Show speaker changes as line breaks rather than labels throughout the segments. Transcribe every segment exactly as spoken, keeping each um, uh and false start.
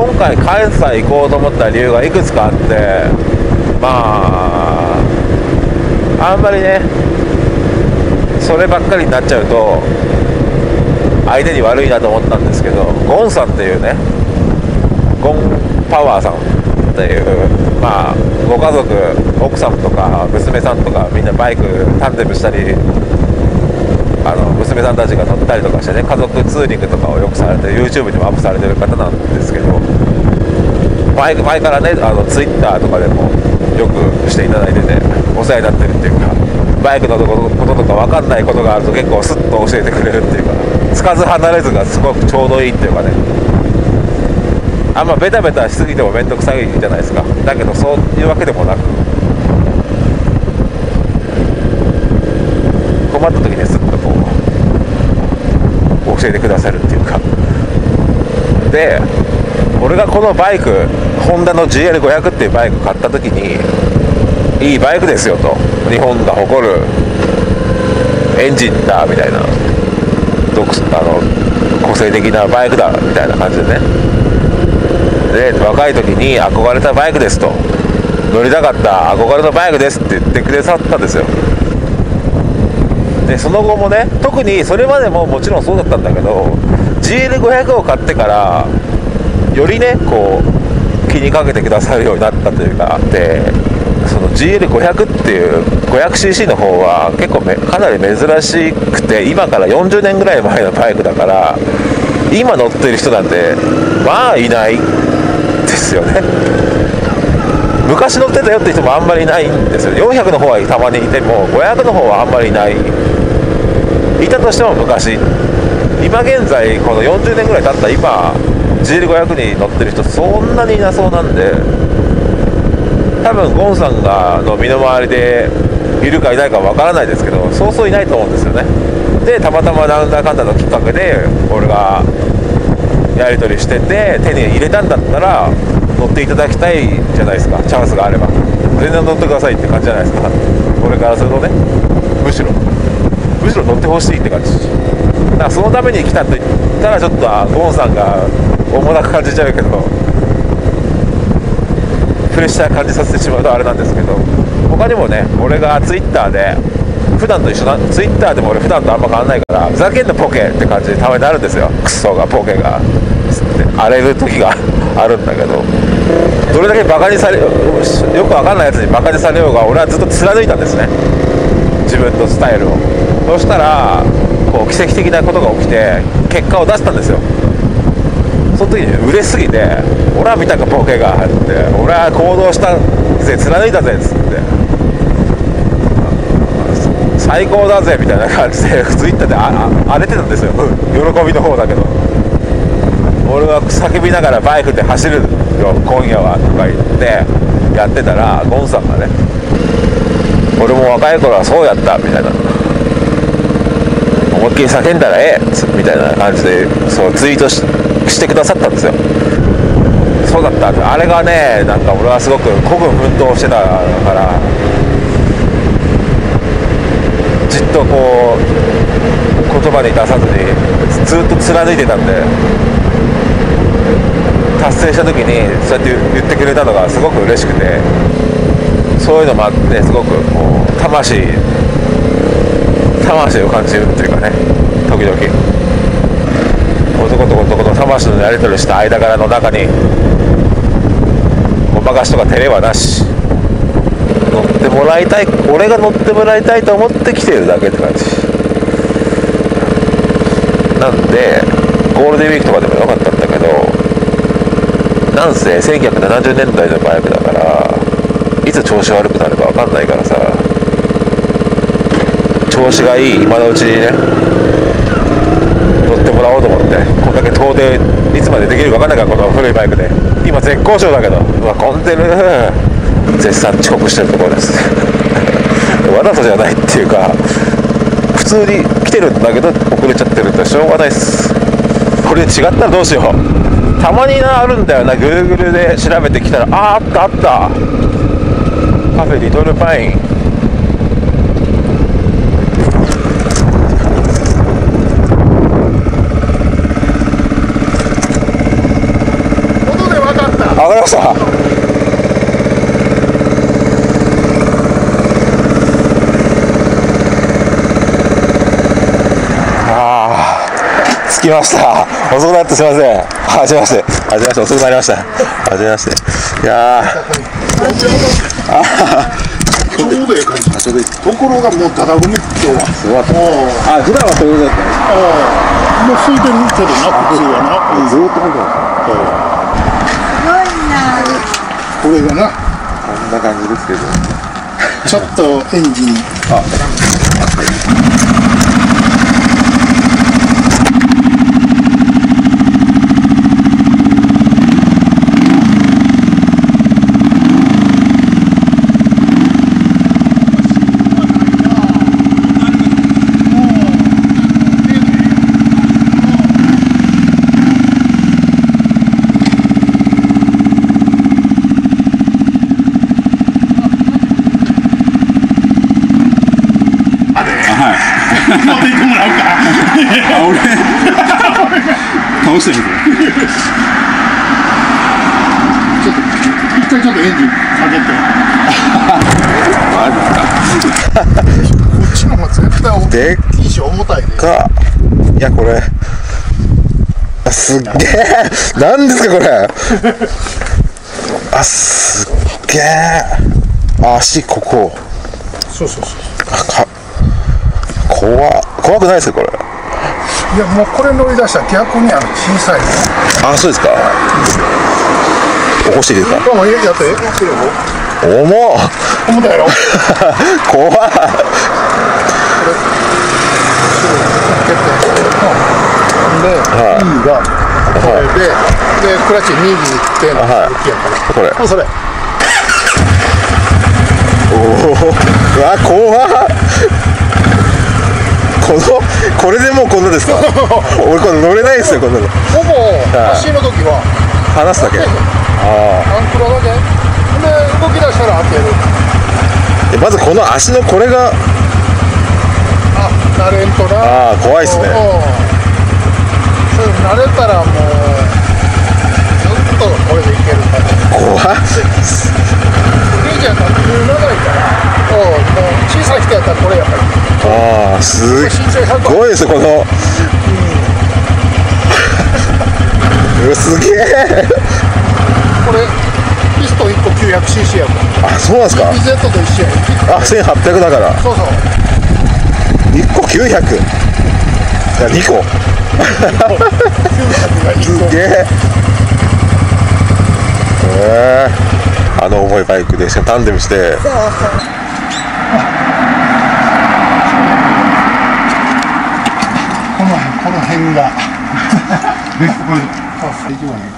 今回関西行こうと思った理由がいくつかあって、まああんまりねそればっかりになっちゃうと相手に悪いなと思ったんですけど、ゴンさんっていうね、ゴンパワーさんっていう、まあご家族、奥さんとか娘さんとかみんなバイクタンデムしたり、あの娘さんたちが乗ったりとかしてね、家族ツーリングとかをよくされて YouTube にもアップされてる方なんですけど、前, 前からねあの Twitter とかでもよくしていただいててお世話になってるっていうか、バイクのこととか分かんないことがあると結構スッと教えてくれるっていうか、つかず離れずがすごくちょうどいいっていうかね、あんまベタベタしすぎても面倒くさいじゃないですか。だけどそういうわけでもなく、困った時にスッとこう教えてくださるっていうか。で俺がこのバイクホンダの ジーエルごひゃく っていうバイク買った時に、いいバイクですよと、日本が誇るエンジンだみたいな、独あの個性的なバイクだみたいな感じでね、で若い時に憧れたバイクですと、乗りたかった憧れのバイクですって言ってくださったんですよ。でその後もね、特にそれまでももちろんそうだったんだけど ジーエルごひゃく を買ってからよりねこう気にかけてくださるようになったというか、でその ジーエルごひゃく っていう ごひゃくシーシー の方は結構めかなり珍しくて、今からよんじゅうねんぐらい前のバイクだから、今乗ってる人なんてまあいないですよね。昔乗ってたよって人もあんまりいないんですよ。よんひゃくの方はたまにいてもごひゃくの方はあんまりいない、いたとしても昔。今現在このよんじゅうねんぐらい経った今 ジーエルごひゃく に乗ってる人そんなにいなそうなんで、多分ゴンさんがの身の回りでいるかいないかわからないですけど、そうそういないと思うんですよね。でたまたまなんだかんだのきっかけで俺がやり取りしてて手に入れたんだったら乗っていただきたいじゃないですか。チャンスがあれば全然乗ってくださいって感じじゃないですか。これからするとね、むしろむしろ乗ってほしいって感じだから、そのために来たと言ったらちょっとゴンさんが重なく感じちゃうけど、プレッシャー感じさせてしまうとあれなんですけど、他にもね俺がツイッターで普段と一緒な、ツイッターでも俺普段とあんま変わんないからふざけんなポケって感じでたまになるんですよ。クソがポケがつって荒れる時があるんだけど、どれだけバカにされよくわかんないやつにバカにされようが俺はずっと貫いたんですね、自分のスタイルを。そしたらこう奇跡的なことが起きて結果を出したんですよ。その時に嬉しすぎて、俺は見たかポケがって、俺は行動したぜ貫いたぜっつって、最高だぜみたいな感じでツイッターでああ荒れてたんですよ。喜びの方だけど、俺は叫びながらバイクで走るよ今夜はとか言ってやってたら、ゴンさんがね、俺も若い頃はそうやったみたいな、思いっきり叫んだらええみたいな感じでそうツイート し, してくださったんですよ。そうだったんだ、あれがね、なんか俺はすごく孤軍奮闘してたからじっとこう言葉に出さずにずっと貫いてたんで、達成した時にそうやって言ってくれたのがすごく嬉しくて、そういうのもあってすごくこう魂魂を感じるっていうかね、時々男と男と魂のやり取りした間柄の中にごまかしとか照れはなし、乗ってもらいたい、俺が乗ってもらいたいと思って来てるだけって感じなんで、ゴールデンウィークとかでもよかったんだけど、なんせせんきゅうひゃくななじゅうねんだいのバイクだからいつ調子悪くなるか分かんないからさ、調子がいい今のうちにね乗ってもらおうと思って、こんだけ遠出いつまでできるか分かんないから、この古いバイクで今絶好調だけど、うわ混んでる、絶賛遅刻してるところですわざとじゃないっていうか、普通に来てるんだけど遅れちゃってるんでしょうがないっす。これ違ったらどうしよう。たまになあるんだよな、Google で調べてきたら、あーあったあった、カフェリトルパイン、
外では
りました。ああ、着きました。遅くなってすみません。はじめまして。はじめまして。遅くなりました。はじめまして。いやー。あ
ちょうどいい感じ。ところがもうただごめ今日は。
すごい。あ、普段はそういうことだった。
ああ、もう空いてるけどな、普通はな。
ずーっと本当。
これがな、
こんな感じですけど。
ちょっとエンジン。あ。持っていってもらうか。あ、俺倒してる。ちょっと一回ちょっとエンジン下げて。
マジか。
こっちの方が絶対大きいし重たいで。
か。いやこれ。すっげえ。なんですかこれ。あ、すっげえ。足ここ。
そうそうそう。
あか。怖怖くないですかこれ。
いやもうこれ乗り出したら逆にあの小さい。
あ、そうですか。起こしていいですか。
どうもやって。
重っ。
重たいやろ。
怖っ。
これ。で、はい、E がこれで、でクラッチ右に行っての動きやから。
これ。
それ。
おお。うわ怖っ。このこれでもうこんなですか。俺これ乗れないですよこんなの。
ほぼ足の時は
離すだけ。あ
あ。アンクロだけ。で動き出したら当てる。
まずこの足のこれが。
あ、慣れんとな。
ああ怖いっすね。
それ慣れたらもうずっとこれでいけるから。
怖っ。
いいじゃんか。長いから。おう、もう小さい人やったらこれやっぱり。
ああ、すっごいですよこの。うん、すげえ。
これピストンいっこ きゅうひゃくシーシー やもん。
あ、そうなんですか。
イーゼット と一緒や。
あ、せんはっぴゃくだから。
そうそう。
いっこきゅうひゃく。いやにこ。すげえ。えー、あの重いバイクでしかタンデムして。そうそう。
このこの辺が。これ、あ、最上ね。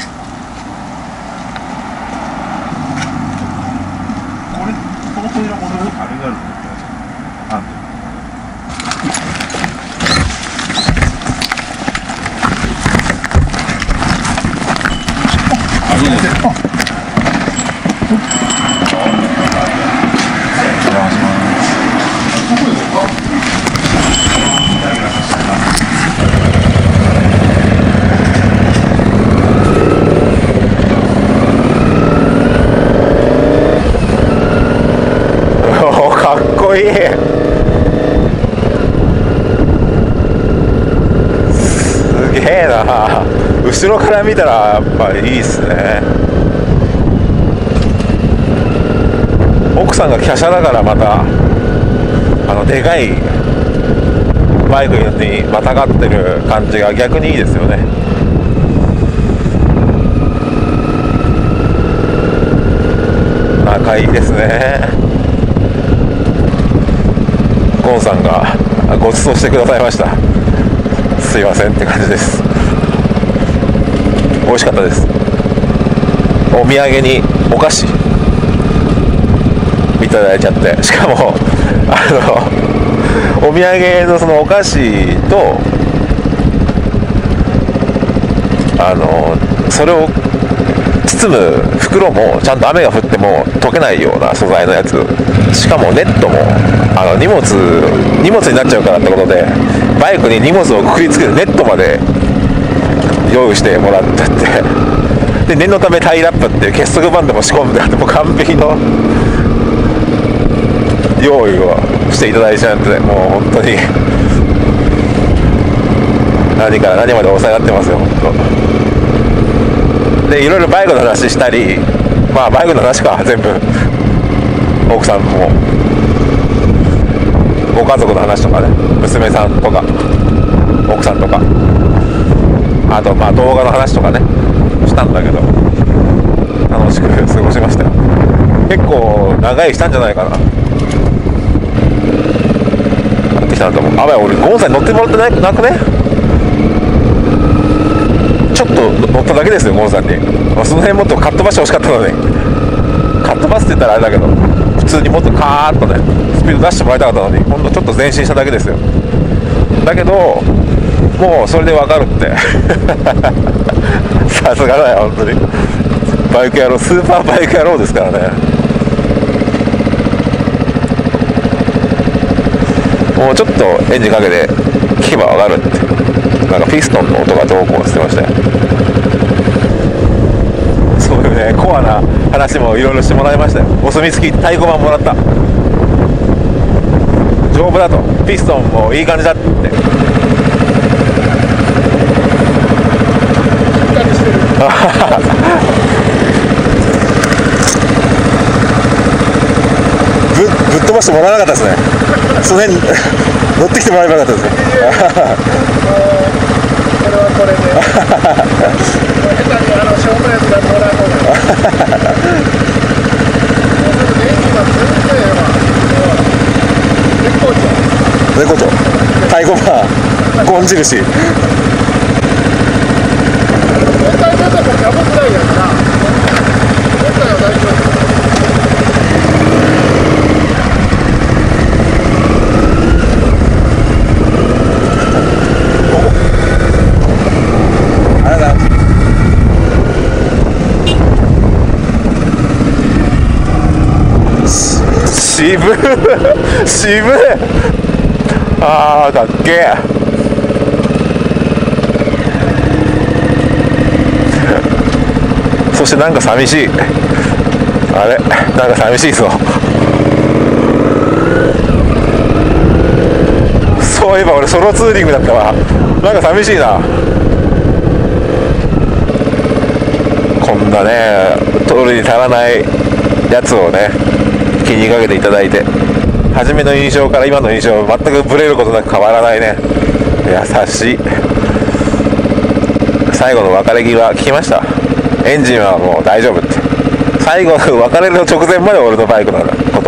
これ、この扉、これ、あれがあるんだって。あ。あ、いいね。あ。
かっこいい。すげえな。後ろから見たらやっぱいいっすね。奥さんが華奢だからまたあのでかいバイクにまたがってる感じが逆にいいですよね。仲いいですね。ゴンさんがご馳走してくださいました。すいませんって感じです。美味しかったです。お土産にお菓子いただいちゃって、しかもあのお土産のそのお菓子とあのそれを包む袋もちゃんと雨が降っても溶けないような素材のやつ、しかもネットもあの荷物荷物になっちゃうからってことでバイクに荷物をくくりつけるネットまで用意してもらっちゃって、 で念のためタイラップっていう結束バンドも仕込んであって、もう完璧の用意をしていただいちゃうんで、もう本当に何から何まで抑え合ってますよ本当で。いろいろバイクの話したり、まあバイクの話か全部、奥さんもご家族の話とかね、娘さんとか奥さんとか、あとまあ動画の話とかねしたんだけど、楽しく過ごしましたよ。結構長いしたんじゃないかな。なってきたなと思う。あばや、俺ゴンさんに乗ってもらってななくね、ちょっと乗っただけですよゴンさんに。その辺もっとかっ飛ばしてほしかったのに、かっ飛ばすって言ったらあれだけど、普通にもっとカーッとねスピード出してもらいたかったのに、ほんとちょっと前進しただけですよ。だけどもうそれで分かるってさすがだよ本当に。バイク野郎、スーパーバイク野郎ですからね。もうちょっとエンジンかけて聞けば分かるって、なんかピストンの音がどうこうって言ってましたよ。そういうねコアな話もいろいろしてもらいましたよ。お墨付き太鼓判もらった。丈夫だと、ピストンもいい感じだってぶ, ぶっ飛ばしてもらわなかったですね。その辺に乗ってきてもらえばよかったですね。
これはこれで下手にあの正面やつが乗らんのが電気が全然ええわ。絶好調
絶好調、太鼓判ゴン印。
絶対出てもキャブぐらいやから今回は大丈夫。
渋い渋い、あーかっけえ。そしてなんか寂しい、あれなんか寂しいぞ。そういえば俺ソロツーリングだったわ。なんか寂しいな。こんなね通りに足らないやつをね気にかけていただいて、初めの印象から今の印象全くブレることなく変わらないね。優しい。最後の別れ際聞きました。エンジンはもう大丈夫って。最後の別れの直前まで俺のバイクのこと、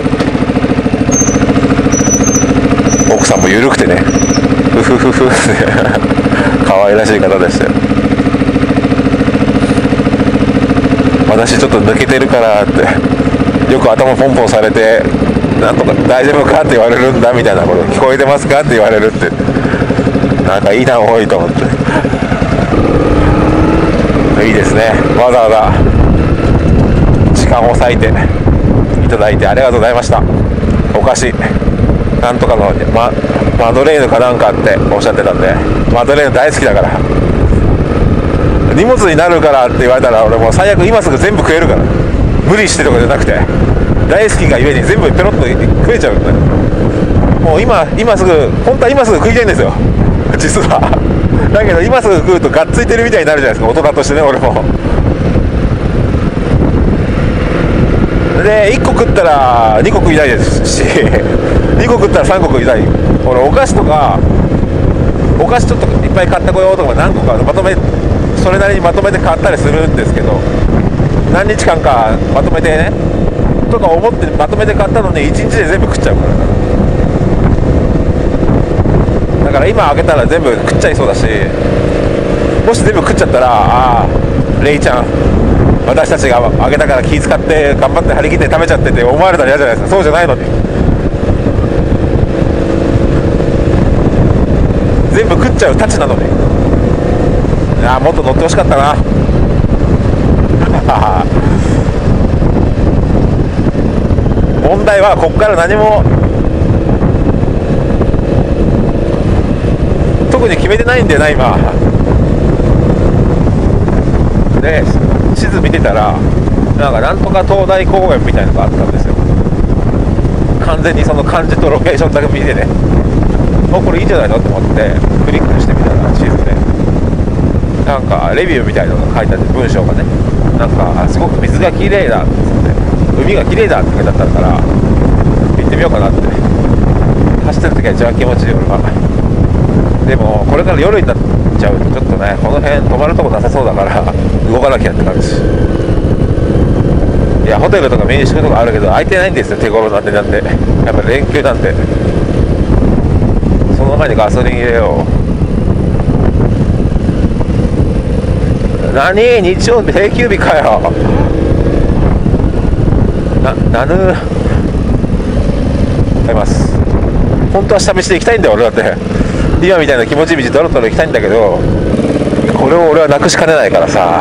奥さんも緩くてねフフフフって可愛らしい方でしたよ。私ちょっと抜けてるからってよく頭ポンポンされて、なんとか大丈夫かって言われるんだみたいなこと、聞こえてますかって言われるって、なんかいいな多いと思って。いいですね、わざわざ時間を割いていただいてありがとうございました。お菓子なんとかの、ま、マドレーヌかなんかっておっしゃってたんで、マドレーヌ大好きだから。荷物になるからって言われたら俺もう最悪今すぐ全部食えるから、無理してとかじゃなくて大好きがゆえに全部ペロッと食えちゃうんだよ。もう今今すぐ本当は今すぐ食いたいんですよ実は。だけど今すぐ食うとがっついてるみたいになるじゃないですか、大人としてね。俺もでいっこ食ったらにこ食いたいですしにこ食ったらさんこ食いたい。俺お菓子とかお菓子ちょっといっぱい買ってこようとか何個かまとめそれなりにまとめて買ったりするんですけど、何日間かまとめてねとか思ってまとめて買ったのにいちにちで全部食っちゃうから。だから今開けたら全部食っちゃいそうだし、もし全部食っちゃったら、ああレイちゃん私たちが開けたから気使って頑張って張り切って食べちゃってって思われたら嫌じゃないですか。そうじゃないのに全部食っちゃうたちなのに、ああもっと乗ってほしかったな問題はこっから何も特に決めてないんだよな今で地図見てたらなんかなんとか東大公園みたいなのがあったんですよ。完全にその漢字とロケーションだけ見てね、あこれいいんじゃないのと思ってクリックしてみたら地図でなんかレビューみたいなのが書いてあって、文章がねなんかすごく水がきれいだっつって海がきれいだって書いてあったから行ってみようかなって。走ってる時は一番気持ちいい夜は。でもこれから夜になっちゃうとちょっとねこの辺泊まるとこなさそうだから動かなきゃって感じ。いやホテルとか民宿とかあるけど空いてないんですよ、手頃なんで。なんでやっぱ連休なんで、その前にガソリン入れよう。何日曜日定休日かよ。な、なぬあります。本当は下道で行きたいんだよ俺だって。今みたいな気持ちいい道ドロドロ行きたいんだけど、これを俺はなくしかねないからさ、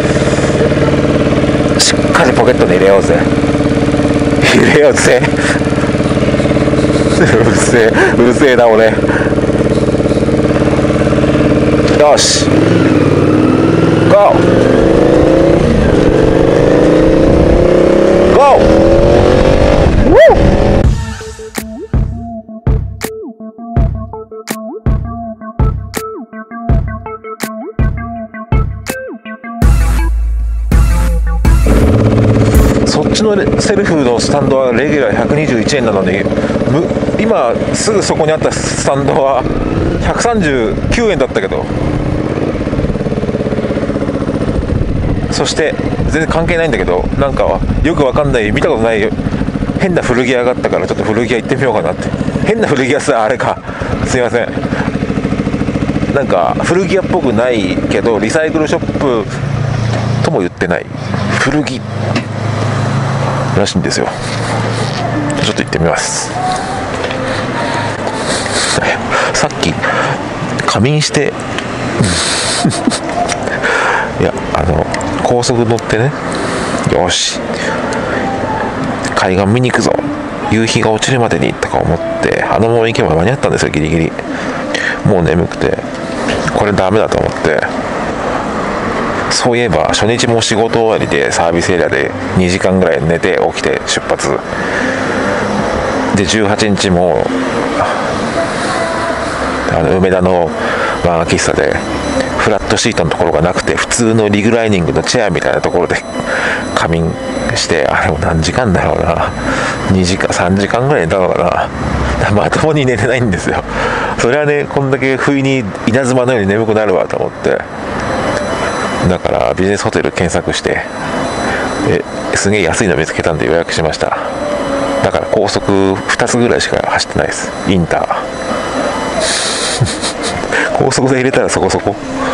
しっかりポケットに入れようぜ入れようぜうるせえうるせえな俺。よしゴーゴー。そっちのセルフのスタンドはレギュラーひゃくにじゅういちえんなのに、今すぐそこにあったスタンドはひゃくさんじゅうきゅうえんだったけど、そして全然関係ないんだけど、なんかよくわかんない見たことない変な古着屋があったから、ちょっと古着屋行ってみようかなって。変な古着屋さ、あれか、すいません。なんか古着屋っぽくないけどリサイクルショップとも言ってない古着らしいんですよ。ちょっと行ってみます。さっき仮眠していやあの高速乗ってね、よし海岸見に行くぞ、夕日が落ちるまでにとか思って、あのまま行けば間に合ったんですよギリギリ。もう眠くてこれダメだと思って、そういえば初日も仕事終わりでサービスエリアでにじかんぐらい寝て起きて出発で、じゅうはちにちもあの梅田のワン喫茶でフラットシートのところがなくて普通のリクライニングのチェアみたいなところで仮眠して、あれも何時間だろうな、にじかんさんじかんぐらい寝たのかな。まともに寝れないんですよ。それはね、こんだけ不意に稲妻のように眠くなるわと思って、だからビジネスホテル検索してすげえ安いの見つけたんで予約しました。だから高速ふたつぐらいしか走ってないです。インター高速で入れたらそこそこ。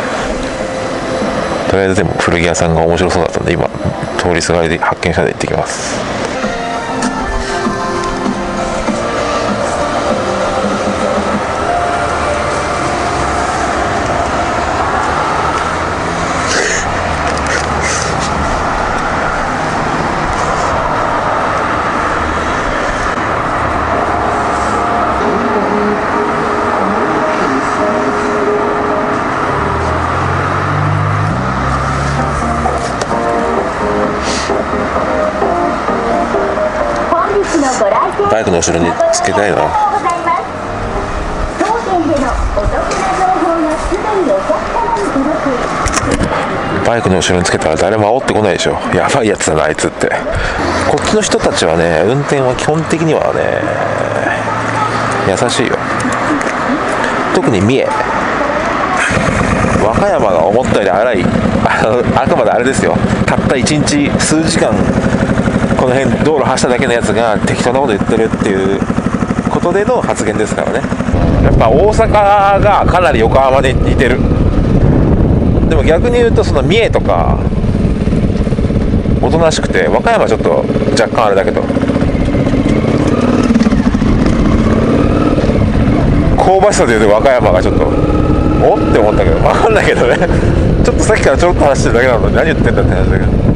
とりあえずでも古着屋さんが面白そうだったんで今通りすがりで発見したんで行ってきます。バイクの後ろにつけたいな。バイクの後ろにつけたら誰も煽ってこないでしょ。やばいやつだなあいつって。こっちの人たちはね、運転は基本的にはね優しいよ。特に三重、和歌山が思ったより荒い。あのあくまであれですよ、たったいちにち数時間この辺道路走っただけのやつが適当なこと言ってるっていうことでの発言ですからね。やっぱ大阪がかなり横浜に似てる。でも逆に言うとその三重とかおとなしくて、和歌山はちょっと若干あれだけど、香ばしさでいうと和歌山がちょっとおって思ったけど、分かんないけどねちょっとさっきからちょろっと話してるだけなのに何言ってんだって話だけど。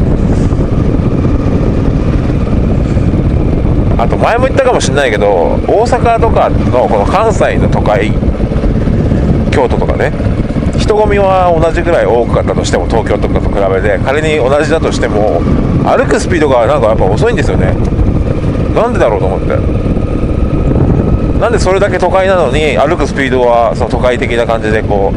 あと前も言ったかもしれないけど、大阪とかのこの関西の都会、京都とかね、人人混みは同じぐらい多かったとしても、東京とかと比べて仮に同じだとしても、歩くスピードがなんかやっぱ遅いんですよね。なんでだろうと思って、なんでそれだけ都会なのに歩くスピードはその都会的な感じでこ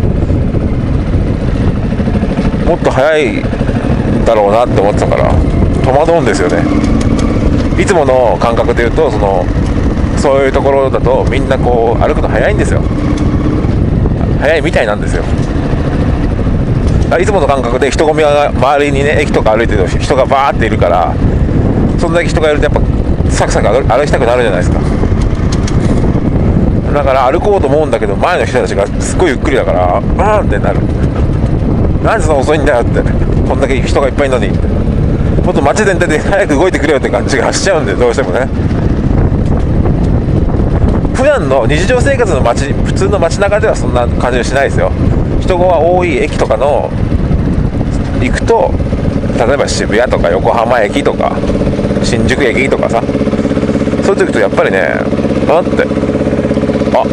うもっと速いだろうなって思ってたから戸惑うんですよね。いつもの感覚で言うと、そのそういうところだとみんなこう歩くの速いんですよ。速いみたいなんですよ。いつもの感覚で人混みが周りにね、駅とか歩いてると人がバーっているから、そんだけ人がいるとやっぱサクサク歩きたくなるじゃないですか。だから歩こうと思うんだけど、前の人たちがすっごいゆっくりだからうーんってなる。なんでそんな遅いんだよって、こんだけ人がいっぱいいるのに、もっと街全体で早く動いてくれよって感じがしちゃうんで、どうしてもね。普段の日常生活の街、普通の街中ではそんな感じはしないですよ。人が多い駅とかの行くと、例えば渋谷とか横浜駅とか新宿駅とかさ、そういう時行くとやっぱりね、あってあ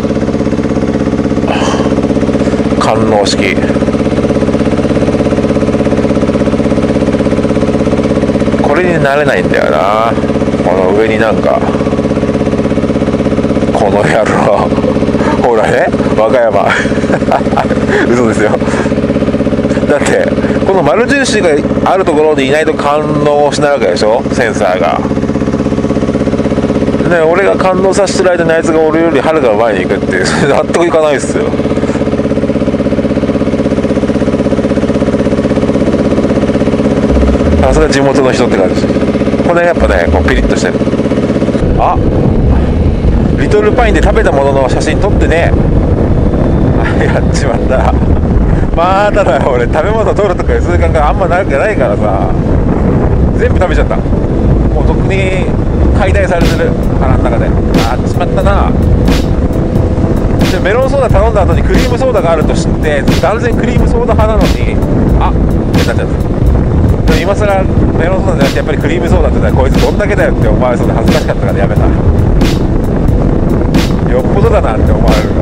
観音式これに慣れないんだよな。この上になんかこの野郎ほらね、和歌山嘘ですよ。だってこの丸印があるところにいないと感応しないわけでしょ、センサーがね。俺が感応させてる間にあいつが俺よりはるか前に行くって納得いかないっすよ。さすが地元の人って感じ。これやっぱね、こうピリッとしてる。あ、リトルパインで食べたものの写真撮ってね。やっちまった。まただよ、俺食べ物撮るとかいう習慣があんまなくないからさ、全部食べちゃった。もうとっくに解体されてる腹の中で。あっちまったな。でメロンソーダ頼んだ後にクリームソーダがあると知って断然クリームソーダ派なのにあってなっちゃった。でも今更メロンソーダじゃなくてやっぱりクリームソーダって言ったらこいつどんだけだよって思われそうで恥ずかしかったからやめた。よっぽどだなって思われるから。